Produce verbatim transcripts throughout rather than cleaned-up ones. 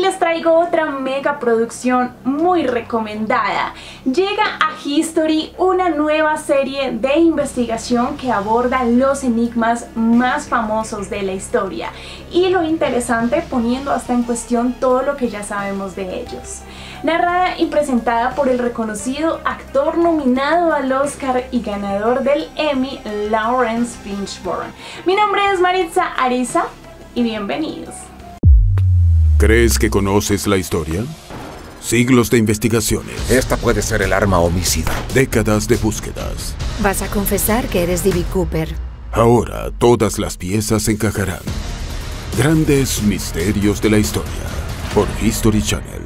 les traigo otra mega producción muy recomendada. Llega a History una nueva serie de investigación que aborda los enigmas más famosos de la historia y lo interesante poniendo hasta en cuestión todo lo que ya sabemos de ellos. Narrada y presentada por el reconocido actor nominado al Oscar y ganador del Emmy, Lawrence Fishburne. Mi nombre es Maritza Ariza y bienvenidos. ¿Crees que conoces la historia? Siglos de investigaciones. Esta puede ser el arma homicida. Décadas de búsquedas. Vas a confesar que eres D B Cooper. Ahora todas las piezas encajarán. Grandes misterios de la historia. Por History Channel.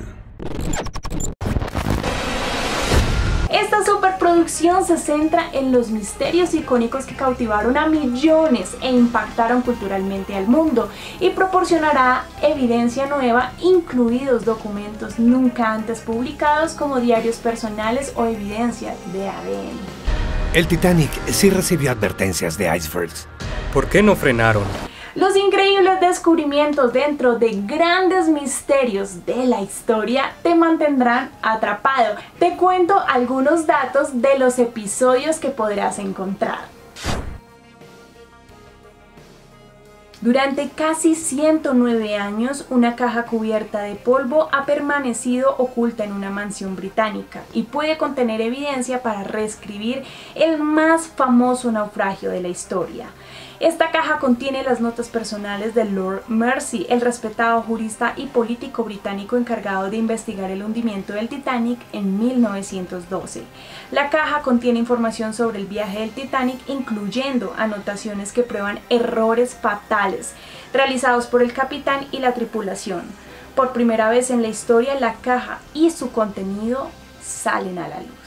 Esta superproducción se centra en los misterios icónicos que cautivaron a millones e impactaron culturalmente al mundo y proporcionará evidencia nueva, incluidos documentos nunca antes publicados como diarios personales o evidencia de A D N. El Titanic sí recibió advertencias de icebergs. ¿Por qué no frenaron? Los increíbles descubrimientos dentro de grandes misterios de la historia te mantendrán atrapado. Te cuento algunos datos de los episodios que podrás encontrar. Durante casi ciento nueve años, una caja cubierta de polvo ha permanecido oculta en una mansión británica y puede contener evidencia para reescribir el más famoso naufragio de la historia. Esta caja contiene las notas personales de Lord Mersey, el respetado jurista y político británico encargado de investigar el hundimiento del Titanic en mil novecientos doce. La caja contiene información sobre el viaje del Titanic, incluyendo anotaciones que prueban errores fatales realizados por el capitán y la tripulación. Por primera vez en la historia, la caja y su contenido salen a la luz.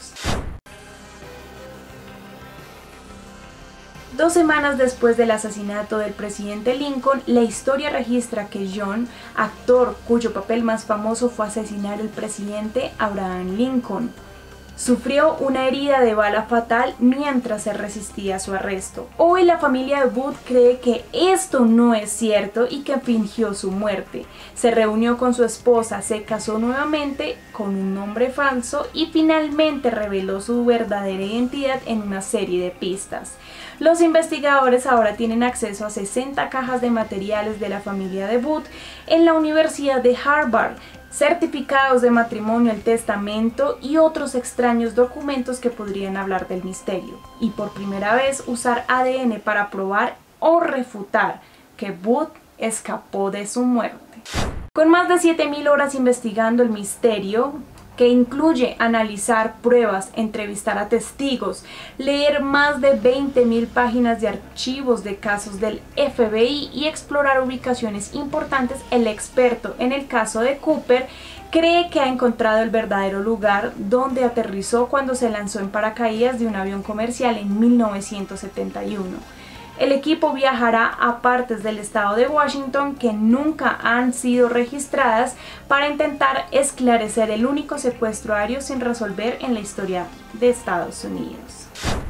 Dos semanas después del asesinato del presidente Lincoln, la historia registra que John, actor cuyo papel más famoso fue asesinar al presidente Abraham Lincoln, sufrió una herida de bala fatal mientras se resistía a su arresto. Hoy la familia de Booth cree que esto no es cierto y que fingió su muerte. Se reunió con su esposa, se casó nuevamente con un nombre falso y finalmente reveló su verdadera identidad en una serie de pistas. Los investigadores ahora tienen acceso a sesenta cajas de materiales de la familia de Booth en la Universidad de Harvard, certificados de matrimonio, el testamento y otros extraños documentos que podrían hablar del misterio. Y por primera vez usar A D N para probar o refutar que Booth escapó de su muerte. Con más de siete mil horas investigando el misterio, que incluye analizar pruebas, entrevistar a testigos, leer más de veinte mil páginas de archivos de casos del F B I y explorar ubicaciones importantes, el experto en el caso de Cooper cree que ha encontrado el verdadero lugar donde aterrizó cuando se lanzó en paracaídas de un avión comercial en mil novecientos setenta y uno. El equipo viajará a partes del estado de Washington que nunca han sido registradas para intentar esclarecer el único secuestro aéreo sin resolver en la historia de Estados Unidos.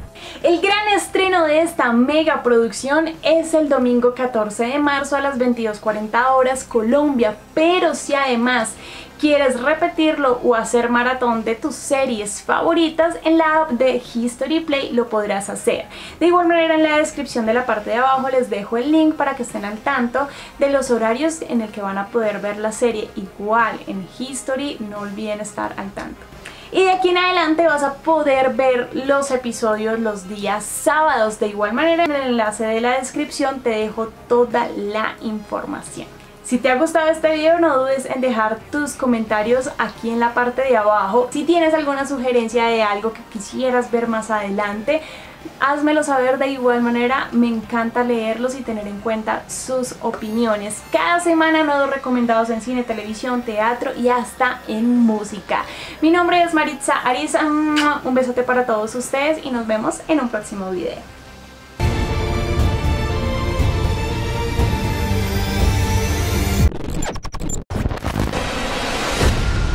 El gran estreno de esta mega producción es el domingo catorce de marzo a las veintidós cuarenta horas Colombia, pero si además quieres repetirlo o hacer maratón de tus series favoritas, en la app de History Play lo podrás hacer. De igual manera, en la descripción de la parte de abajo les dejo el link para que estén al tanto de los horarios en el que van a poder ver la serie. Igual en History, no olviden estar al tanto. Y de aquí en adelante vas a poder ver los episodios los días sábados. De igual manera, en el enlace de la descripción te dejo toda la información. Si te ha gustado este video, no dudes en dejar tus comentarios aquí en la parte de abajo. Si tienes alguna sugerencia de algo que quisieras ver más adelante, házmelo saber. De igual manera, me encanta leerlos y tener en cuenta sus opiniones. Cada semana nuevos recomendados en cine, televisión, teatro y hasta en música. Mi nombre es Maritza Ariza, un besote para todos ustedes y nos vemos en un próximo video.